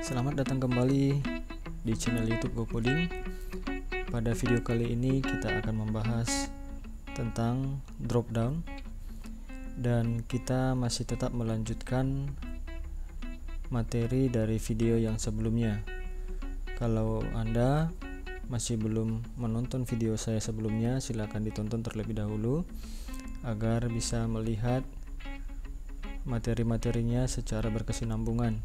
Selamat datang kembali di channel YouTube GoCoding. Pada video kali ini kita akan membahas tentang drop down, dan kita masih tetap melanjutkan materi dari video yang sebelumnya. Kalau Anda masih belum menonton video saya sebelumnya, silakan ditonton terlebih dahulu agar bisa melihat materi-materinya secara berkesinambungan.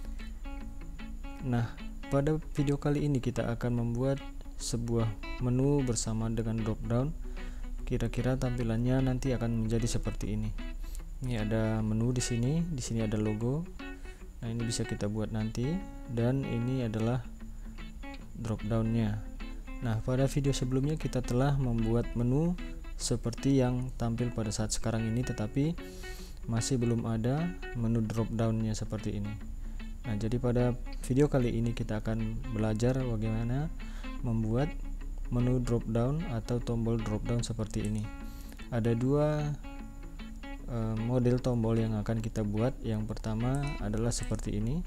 Nah, pada video kali ini kita akan membuat sebuah menu bersama dengan drop down. Kira-kira tampilannya nanti akan menjadi seperti ini. Ini ada menu di sini ada logo. Nah, ini bisa kita buat nanti, dan ini adalah drop downnya. Nah, pada video sebelumnya kita telah membuat menu seperti yang tampil pada saat sekarang ini, tetapi masih belum ada menu drop downnya seperti ini. Nah, jadi pada video kali ini kita akan belajar bagaimana membuat menu drop down atau tombol drop down seperti ini. Ada dua model tombol yang akan kita buat. Yang pertama adalah seperti ini.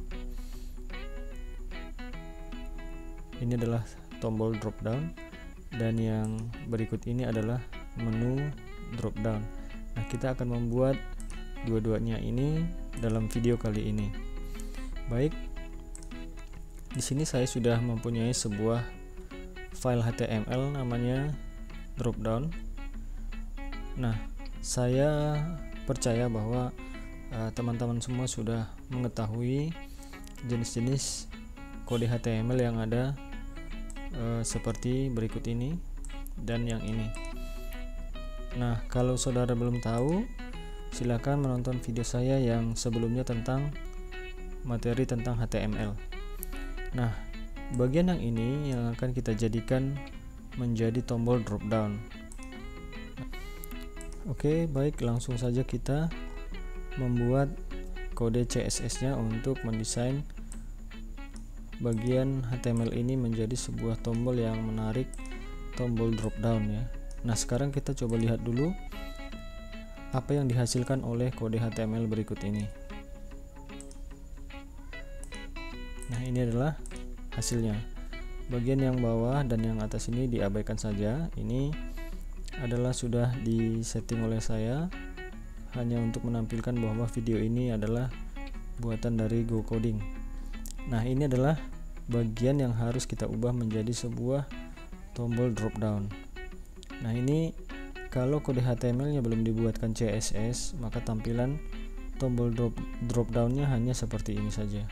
Ini adalah tombol drop down, dan yang berikut ini adalah menu drop down. Nah, kita akan membuat dua-duanya ini dalam video kali ini. Baik, di sini saya sudah mempunyai sebuah file HTML namanya dropdown. Nah, saya percaya bahwa teman-teman semua sudah mengetahui jenis-jenis kode HTML yang ada seperti berikut ini dan yang ini. Nah, kalau saudara belum tahu, silakan menonton video saya yang sebelumnya tentang materi tentang HTML. Nah, bagian yang ini yang akan kita jadikan menjadi tombol drop down. Oke, baik, langsung saja kita membuat kode CSS nya untuk mendesain bagian HTML ini menjadi sebuah tombol yang menarik, tombol drop down ya. Nah, sekarang kita coba lihat dulu apa yang dihasilkan oleh kode HTML berikut ini. Nah, ini adalah hasilnya. Bagian yang bawah dan yang atas ini diabaikan saja. Ini adalah sudah disetting oleh saya hanya untuk menampilkan bahwa video ini adalah buatan dari GoCoding. Nah, ini adalah bagian yang harus kita ubah menjadi sebuah tombol drop down. Nah, ini kalau kode HTML-nya belum dibuatkan CSS, maka tampilan tombol drop down-nya hanya seperti ini saja.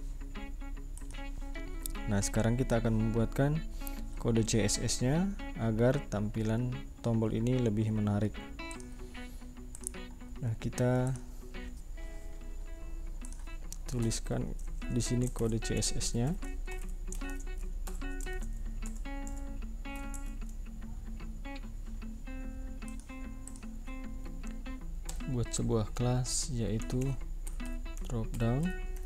Nah, sekarang kita akan membuatkan kode CSS-nya agar tampilan tombol ini lebih menarik. Nah, kita tuliskan di sini kode CSS-nya. Buat sebuah kelas yaitu dropdown.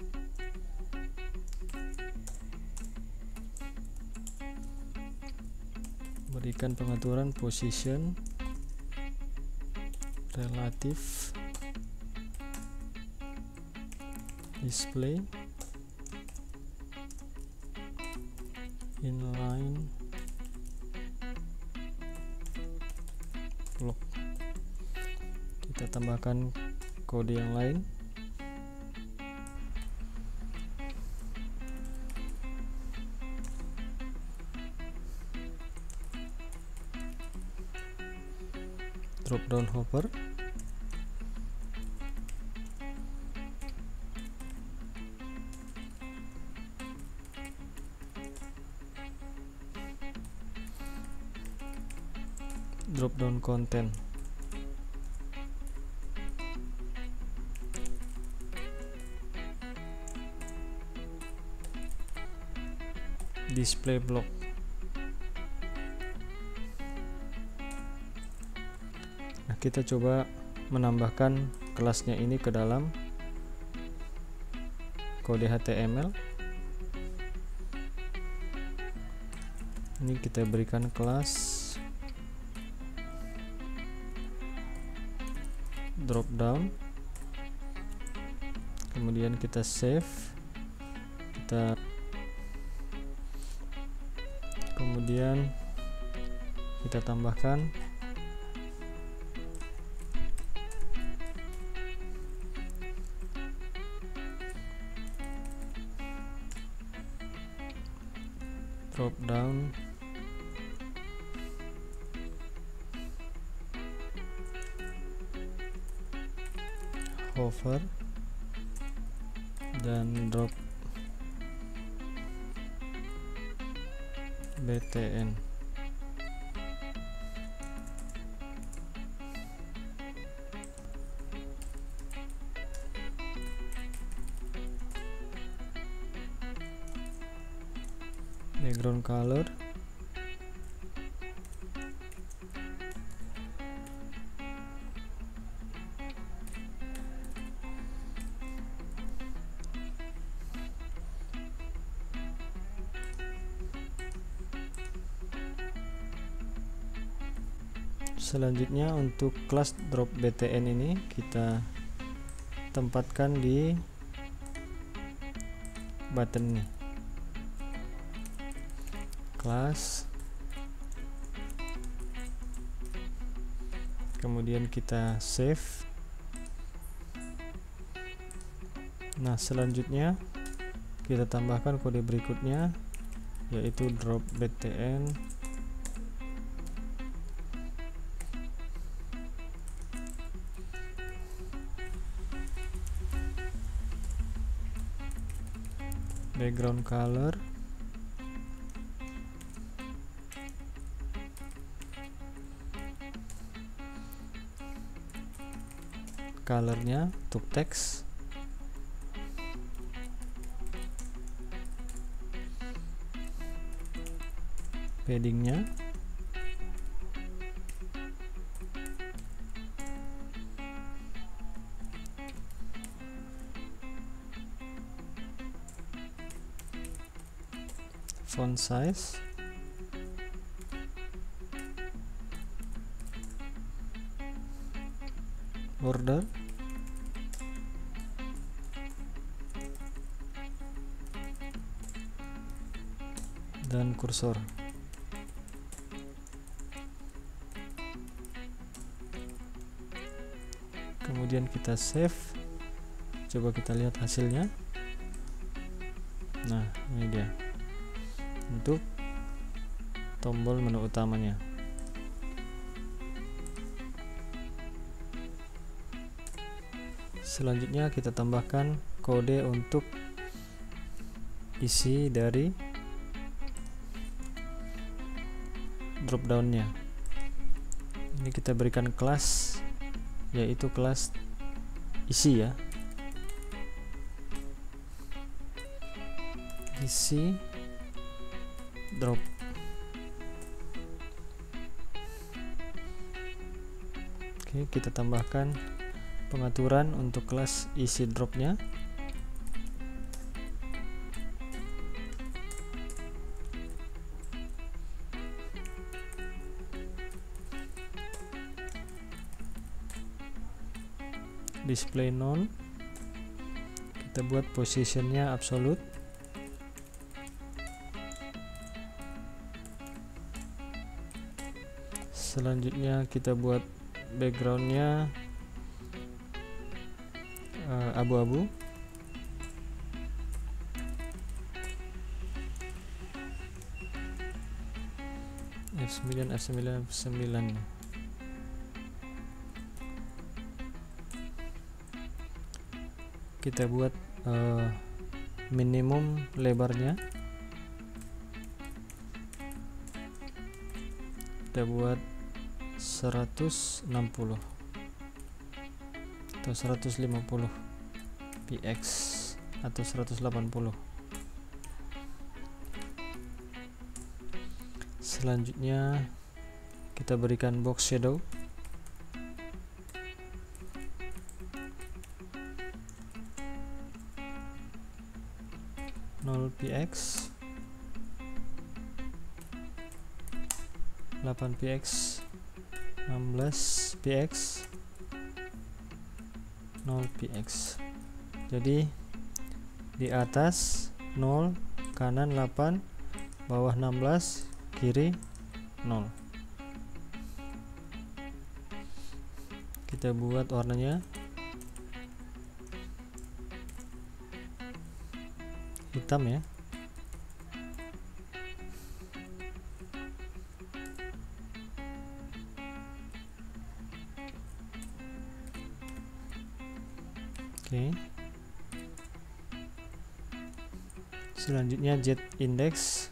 Berikan pengaturan position, relative, display, inline, block. Kita tambahkan kode yang lain. Drop down hopper, drop down content, display block. Kita coba menambahkan kelasnya ini ke dalam kode HTML. Ini kita berikan kelas drop down, kemudian kita save, kemudian kita tambahkan drop down hover dan drop BTN. Background color, selanjutnya untuk kelas drop BTN ini kita tempatkan di button ini, kelas, kemudian kita save. Nah, selanjutnya kita tambahkan kode berikutnya, yaitu drop BTN background color, colornya untuk teks, paddingnya, font size, border, dan kursor. Kemudian kita save, coba kita lihat hasilnya. Nah, ini dia untuk tombol menu utamanya. Selanjutnya kita tambahkan kode untuk isi dari drop down-nya. Ini kita berikan kelas, yaitu kelas isi ya, isi drop. Oke, kita tambahkan pengaturan untuk kelas isi dropnya. Display none, kita buat positionnya absolute. Selanjutnya kita buat backgroundnya abu-abu. F9 F9 F9. Kita buat minimum lebarnya, kita buat 160 atau 150 px atau 180. Selanjutnya kita berikan box shadow, px 8px 16px 0px. Jadi di atas 0, kanan 8, bawah 16, kiri 0. Kita buat warnanya hitam ya. Oke. Selanjutnya Z index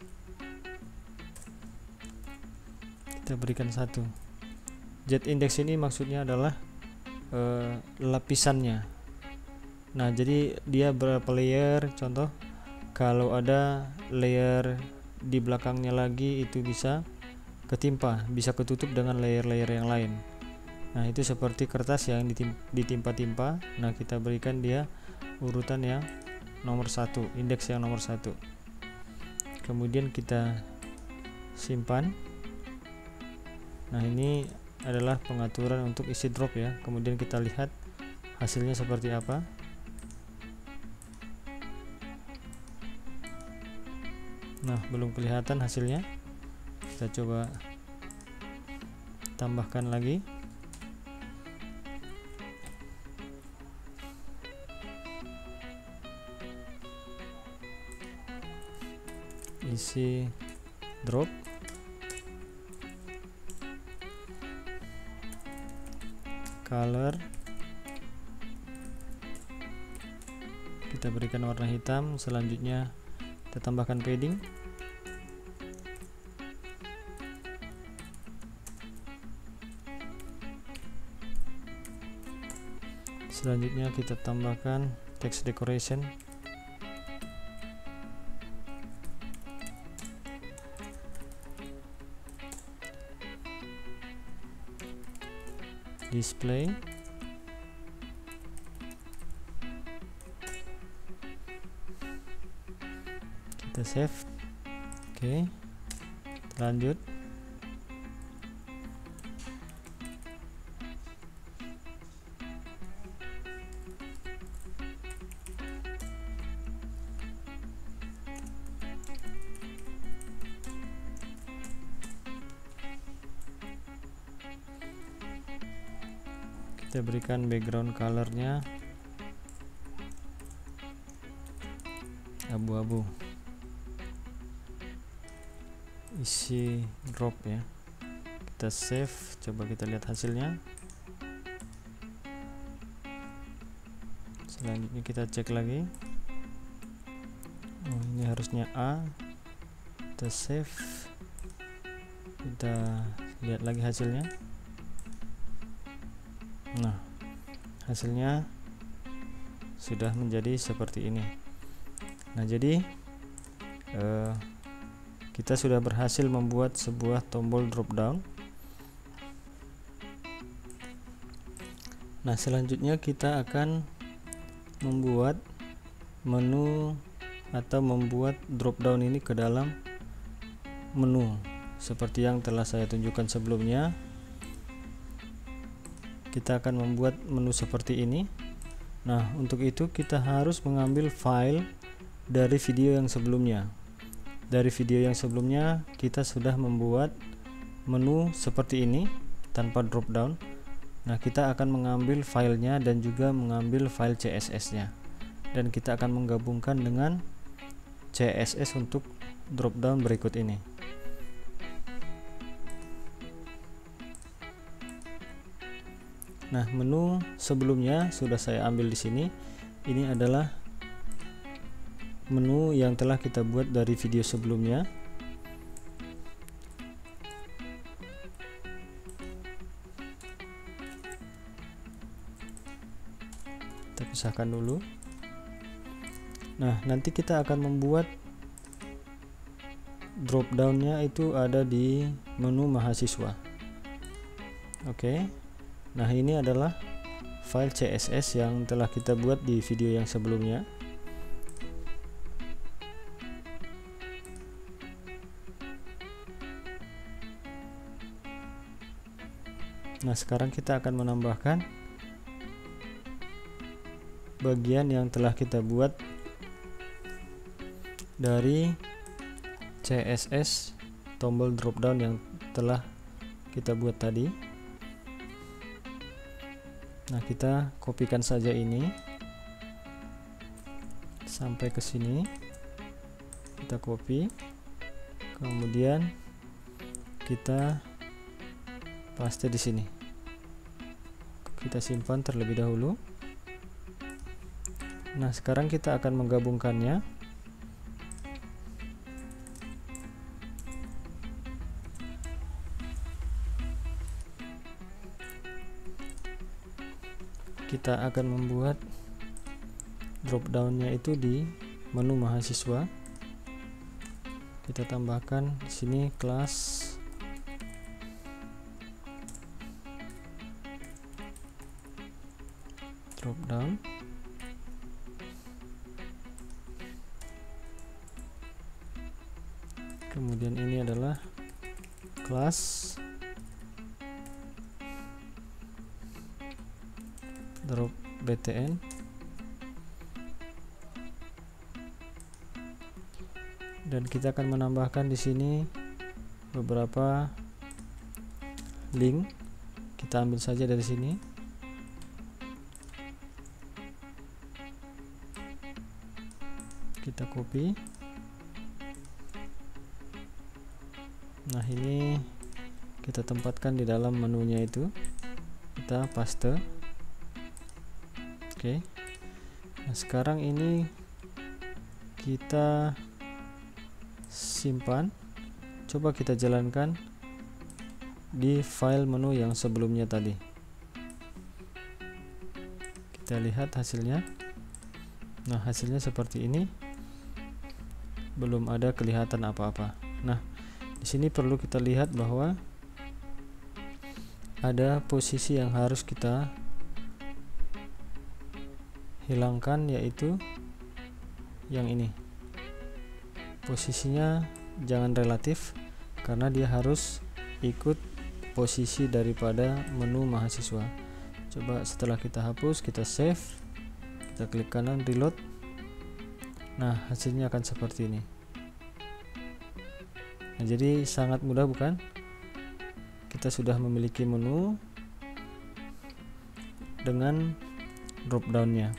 kita berikan 1. Z index ini maksudnya adalah lapisannya. Nah, jadi dia berapa layer? Contoh, kalau ada layer di belakangnya lagi itu bisa ketimpa, bisa ketutup dengan layer-layer yang lain. Nah, itu seperti kertas yang ditimpa-timpa. Nah, kita berikan dia urutan yang nomor 1, indeks yang nomor 1. Kemudian kita simpan. Nah, ini adalah pengaturan untuk isi drop ya. Kemudian kita lihat hasilnya seperti apa. Nah, belum kelihatan hasilnya. Kita coba tambahkan lagi. Isi drop. Color. Kita berikan warna hitam. Selanjutnya kita tambahkan padding. Selanjutnya kita tambahkan text decoration. Display. Kita save. Oke. Lanjut. Kita berikan background colornya abu-abu. Isi drop ya. Kita save, coba kita lihat hasilnya. Selanjutnya kita cek lagi. Oh, ini harusnya A. Kita save. Kita lihat lagi hasilnya. Nah, hasilnya sudah menjadi seperti ini. Nah, jadi kita sudah berhasil membuat sebuah tombol drop down. Nah, selanjutnya kita akan membuat menu atau membuat drop down ini ke dalam menu seperti yang telah saya tunjukkan sebelumnya. Kita akan membuat menu seperti ini. Nah, untuk itu kita harus mengambil file dari video yang sebelumnya. Dari video yang sebelumnya kita sudah membuat menu seperti ini tanpa drop down. Nah, kita akan mengambil filenya dan juga mengambil file CSS-nya. Dan kita akan menggabungkan dengan CSS untuk drop down berikut ini. Nah, menu sebelumnya sudah saya ambil di sini. Ini adalah menu yang telah kita buat dari video sebelumnya. Kita pisahkan dulu. Nah, nanti kita akan membuat drop down-nya itu ada di menu mahasiswa. Oke. Nah, ini adalah file CSS yang telah kita buat di video yang sebelumnya. Nah, sekarang kita akan menambahkan bagian yang telah kita buat dari CSS tombol drop down yang telah kita buat tadi. Nah, kita kopikan saja ini sampai ke sini. Kita copy, kemudian kita paste di sini. Kita simpan terlebih dahulu. Nah, sekarang kita akan menggabungkannya. Kita akan membuat drop down-nya itu di menu mahasiswa. Kita tambahkan di sini kelas drop down. Kemudian ini adalah kelas drop btn. Dan kita akan menambahkan di sini beberapa link. Kita ambil saja dari sini. Kita copy. Nah, ini kita tempatkan di dalam menunya itu. Kita paste. Oke. Nah, sekarang ini kita simpan. Coba kita jalankan di file menu yang sebelumnya tadi. Kita lihat hasilnya. Nah, hasilnya seperti ini. Belum ada kelihatan apa-apa. Nah, di sini perlu kita lihat bahwa ada posisi yang harus kita hilangkan, yaitu yang ini. Posisinya jangan relatif karena dia harus ikut posisi daripada menu mahasiswa. Coba setelah kita hapus, kita save, kita klik kanan reload. Nah, hasilnya akan seperti ini. Nah, jadi sangat mudah, bukan? Kita sudah memiliki menu dengan drop down-nya.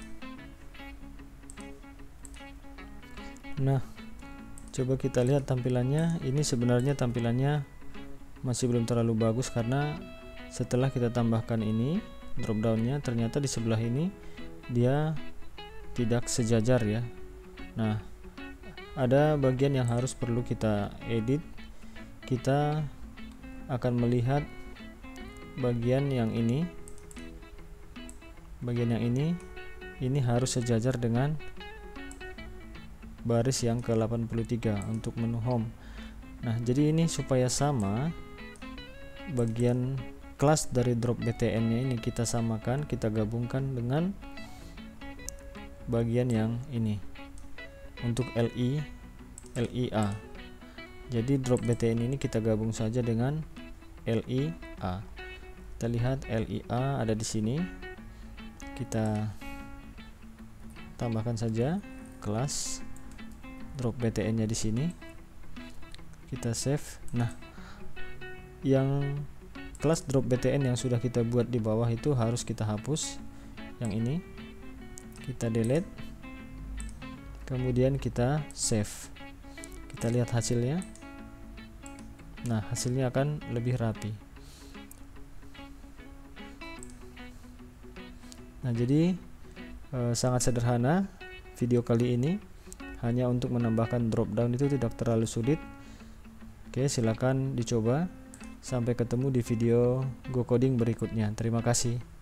Nah, coba kita lihat tampilannya. Ini sebenarnya tampilannya masih belum terlalu bagus karena setelah kita tambahkan ini drop down-nya, ternyata di sebelah ini dia tidak sejajar ya. Nah, ada bagian yang harus perlu kita edit. Kita akan melihat bagian yang ini. Bagian yang ini harus sejajar dengan baris yang ke-83 untuk menu home. Nah, jadi ini supaya sama, bagian kelas dari drop btn nya ini kita samakan, kita gabungkan dengan bagian yang ini untuk LIA. Jadi drop btn ini kita gabung saja dengan LIA. Kita lihat LIA ada di sini. Kita tambahkan saja kelas drop btn nya di sini. Kita save. Nah, yang kelas drop btn yang sudah kita buat di bawah itu harus kita hapus. Yang ini kita delete, kemudian kita save. Kita lihat hasilnya. Nah, hasilnya akan lebih rapi. Nah, jadi sangat sederhana video kali ini. Hanya untuk menambahkan drop down itu tidak terlalu sulit. Oke, silakan dicoba. Sampai ketemu di video Go Coding berikutnya. Terima kasih.